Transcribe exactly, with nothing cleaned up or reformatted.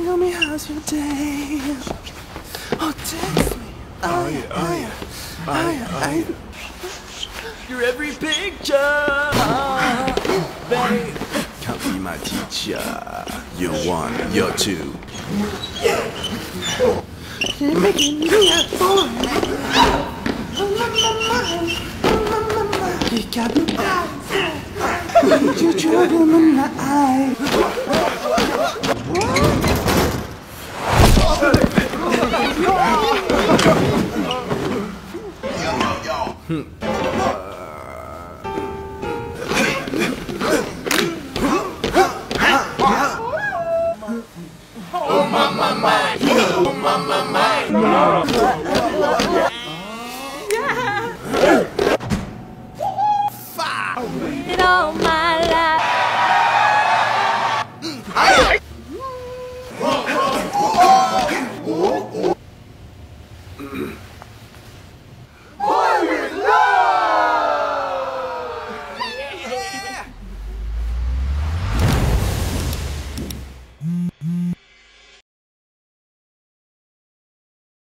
Tell me how's your day? Oh, text me. Oh yeah, oh yeah, oh yeah, oh yeah. Your every picture, babe. Come be my teacher. You're one, you're two. You're making me a boy. On my mind, on my mind. You got me out. You drove him in the eye. Oh mama mine, oh mama mine. It all my life.